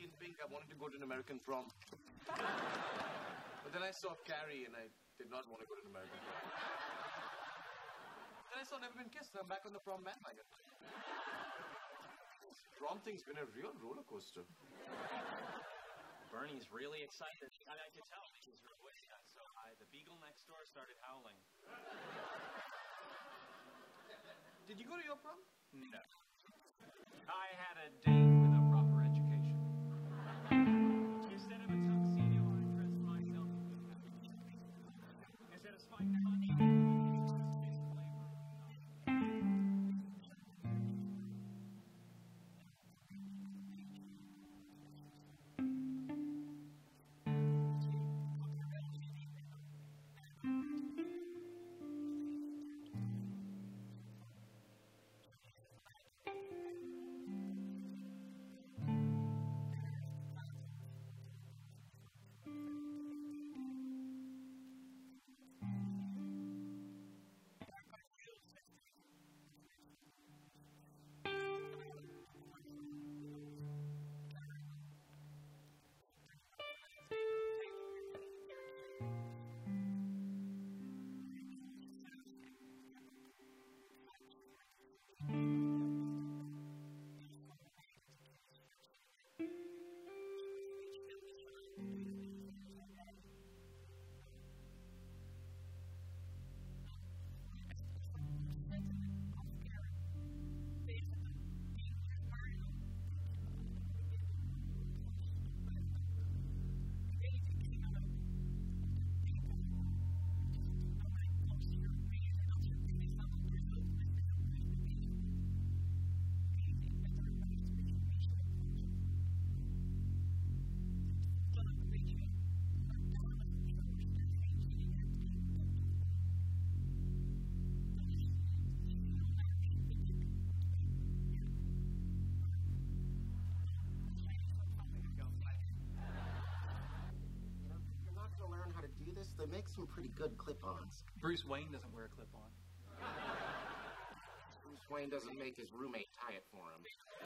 in pink. I wanted to go to an American prom. But then I saw Carrie and I did not want to go to an American prom. Then I saw Never Been Kissed and I'm back on the prom bandwagon. This prom thing's been a real roller coaster. Bernie's really excited. I could tell because her voice got so high. The beagle next door started howling. Did you go to your prom? No. I had a date with a proper education. Instead of a tuxedo, I dressed myself instead of spiked honey. They make some pretty good clip-ons. Bruce Wayne doesn't wear a clip-on. Bruce Wayne doesn't make his roommate tie it for him.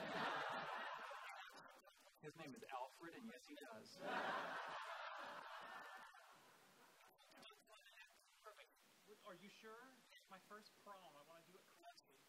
His name is Alfred, and yes, he does. Perfect. Are you sure? It's my first prom. I want to do it correctly.